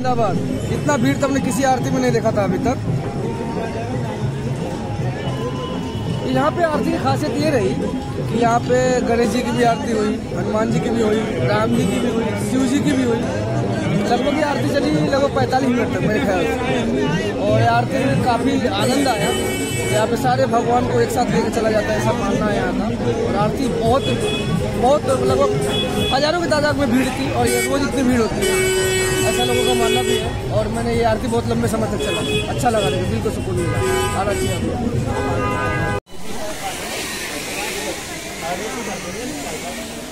जिंदाबाद। इतना भीड़ तो हमने किसी आरती में नहीं देखा था अभी तक। यहाँ पे आरती की खासियत ये रही कि यहाँ पे गणेश जी की भी आरती हुई, हनुमान जी की भी हुई, राम जी की भी हुई, शिव जी की भी हुई। लगभग ये आरती चली लगभग 45 मिनट तक मेरे ख्याल से। और आरती में काफ़ी आनंद आया। यहाँ पे सारे भगवान को एक साथ लेकर चला जाता है, ऐसा मानना है यहाँ का। और आरती बहुत लगभग हजारों की तादाद में भीड़ थी और ये रोज इतनी भीड़ होती है ऐसा लोगों का मानना भी है। और मैंने ये आरती बहुत लंबे समय तक चला, अच्छा लगा, लेकिन दिल को सुकून मिला। सारा चीज़